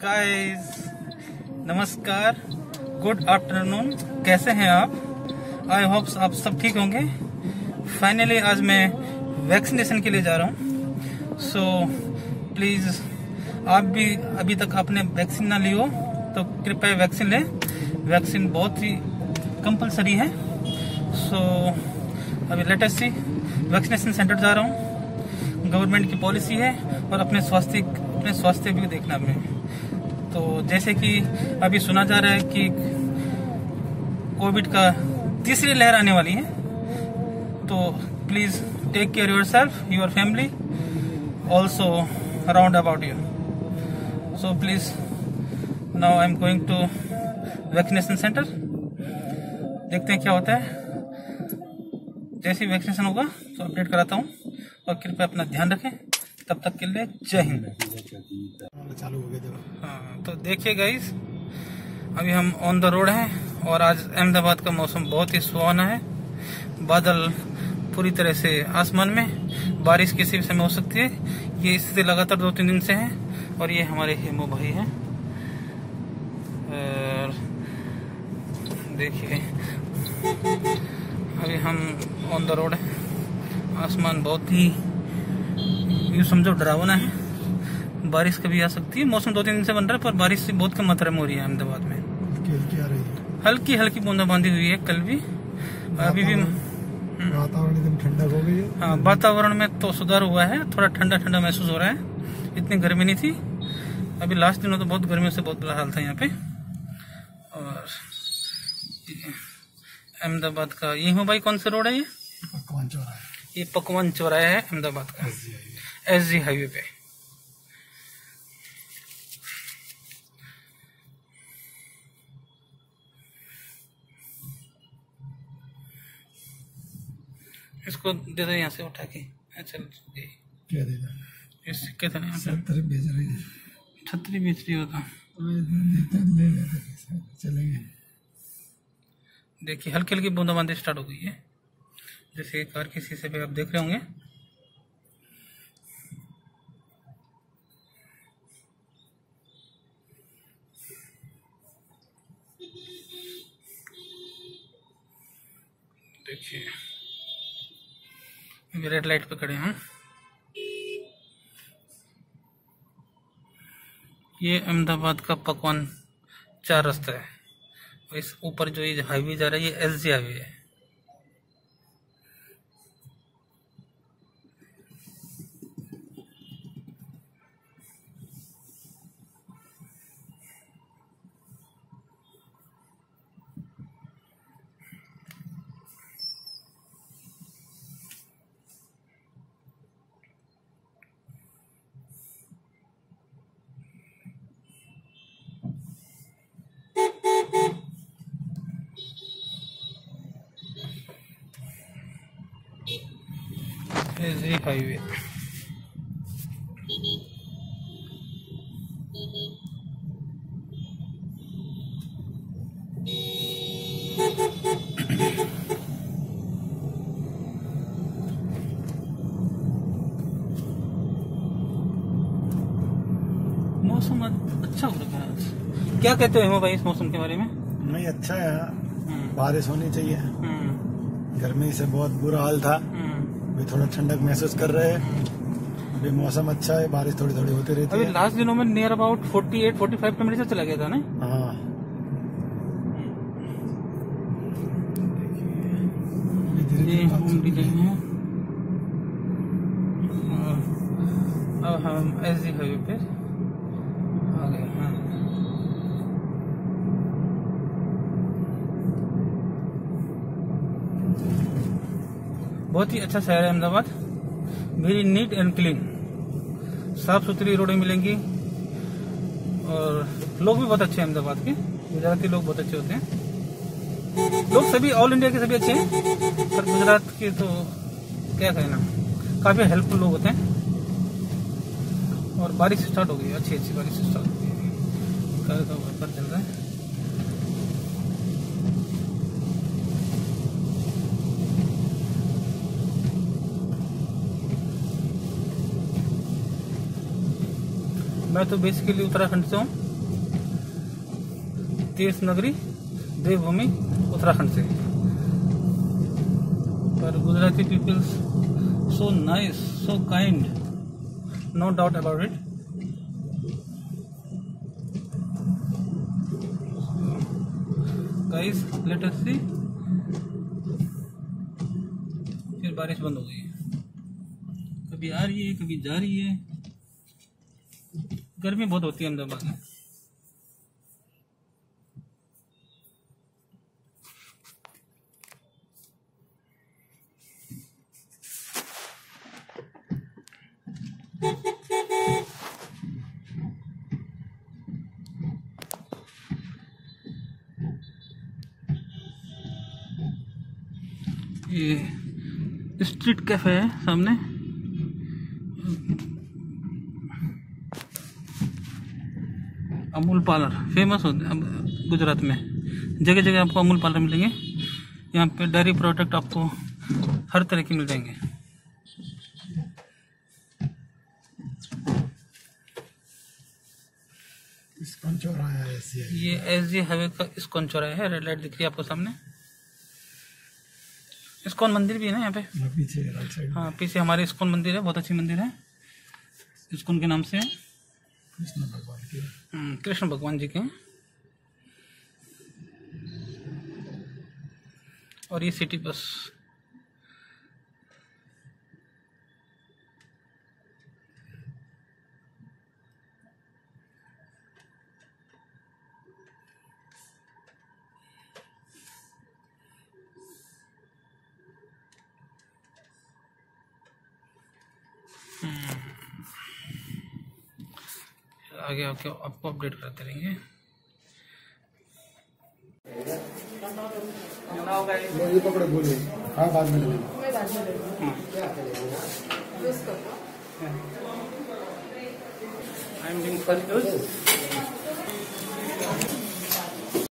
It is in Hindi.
गाइस, नमस्कार, गुड आफ्टरनून। कैसे हैं आप? आई होप आप सब ठीक होंगे। फाइनली आज मैं वैक्सीनेशन के लिए जा रहा हूँ। सो प्लीज़ आप भी अभी तक आपने वैक्सीन ना ली हो तो कृपया वैक्सीन लें। वैक्सीन बहुत ही कंपलसरी है। सो अभी लेटेस्ट सी वैक्सीनेशन सेंटर जा रहा हूँ। गवर्नमेंट की पॉलिसी है और अपने स्वास्थ्य भी देखना में। तो जैसे कि अभी सुना जा रहा है कि कोविड का तीसरी लहर आने वाली है, तो please take care yourself, your family, also around about you. So please now I am going to vaccination centre. देखते हैं क्या होता है। जैसे ही वैक्सीनेशन होगा तो अपडेट कराता हूँ, और कृपया अपना ध्यान रखें। तब तक के लिए जय हिंद। चालू हो गया। हाँ, तो देखिए गाइस, अभी हम ऑन द रोड हैं और आज अहमदाबाद का मौसम बहुत ही सुहाना है। बादल पूरी तरह से आसमान में, बारिश किसी भी समय हो सकती है। ये स्थिति लगातार 2-3 दिन से है। और ये हमारे हेमो भाई हैं। और देखिए अभी हम ऑन द रोड हैं। आसमान बहुत ही यूँ समझो डरावना है। बारिश कभी आ सकती है। मौसम 2-3 दिन से बन रहा है, पर बारिश से बहुत कम मात्रा में हो रही है अहमदाबाद में। हल्की हल्की बूंदाबांदी हुई है कल भी, अभी भी। वातावरण एकदम ठंडा हो गई है। हाँ, वातावरण में तो सुधार हुआ है, थोड़ा ठंडा ठंडा महसूस हो रहा है। इतनी गर्मी नहीं थी। अभी लास्ट दिनों तो बहुत गर्मियों से बहुत बुरा हाल था यहाँ पे। और अहमदाबाद का ये हो भाई, कौन सा रोड है ये? पकवान चौराहा। ये पकवान चौराहा है अहमदाबाद का, SG हाईवे पे। इसको दे दो यहाँ से उठा के। चल क्या देगा? इस सिक्के था यहाँ पे। छतरी बेच रही है। छतरी बेच रही होता। ले लेते चलेंगे। देखिए हल्की हल्की बूंदाबांदी स्टार्ट हो गई है, जैसे कार के शीशे पे आप देख रहे होंगे। देखिए अभी रेड लाइट पे खड़े हैं। ये अहमदाबाद का पकवान 4 रास्ता है। और इस ऊपर जो ये हाईवे जा रहा है, ये SG हाईवे है। SG highway. मौसम अच्छा हो रखा है आज। क्या कहते हो भाई इस मौसम के बारे में? नहीं, अच्छा है। बारिश होनी चाहिए। गर्मी से बहुत बुरा हाल था। अभी थोड़ा ठंडक महसूस कर रहे हैं। अभी मौसम अच्छा है, बारिश थोड़ी थोड़ी होती रहती है। अभी लास्ट दिनों में नियर अबाउट 48-45 टेम्परेचर चला गया था ना। हाँ, अब हम SG हाईवे पे आ गए। हाँ, बहुत ही अच्छा शहर है Ahmedabad. Very neat and clean, साफ सुथरी रोडें मिलेंगी। और लोग भी बहुत अच्छे हैं अहमदाबाद के। गुजराती लोग बहुत अच्छे होते हैं। लोग सभी ऑल इंडिया के सभी अच्छे हैं, पर गुजरात के तो क्या कहना, काफी हेल्पफुल लोग होते हैं। और बारिश स्टार्ट हो गई, अच्छी अच्छी बारिश स्टार्ट हो गई। कार का वाइपर चल रहा है। मैं तो बेसिकली उत्तराखंड से हूँ। तीर्थ नगरी देवभूमि उत्तराखंड से। पर Gujarati peoples so nice, so kind, no doubt about it. Guys let us see. फिर बारिश बंद हो गई है, कभी आ रही है कभी जा रही है। गर्मी बहुत होती है अहमदाबाद में। ये स्ट्रीट कैफे है सामने। अमूल पार्लर फेमस होते हैं गुजरात में, जगह जगह आपको अमूल पार्लर मिलेंगे। यहाँ पे डेयरी प्रोडक्ट आपको हर तरह के मिल जाएंगे। इस्कॉन चौराहा है ये एसजी हाईवे का इस्कॉन चौराहा है। रेड लाइट दिख रही है आपको सामने। इस्कॉन मंदिर भी है ना यहाँ पे पीछे राइट साइड। हाँ पीछे हमारे इस्कॉन मंदिर है, बहुत अच्छी मंदिर है, इस्कॉन के नाम से है। कृष्ण भगवान जी के। और ये सिटी बस। आगे आके आपको अपडेट करते रहेंगे। ये पकड़ो, बोलिए। हाँ बाद में I am doing first dose.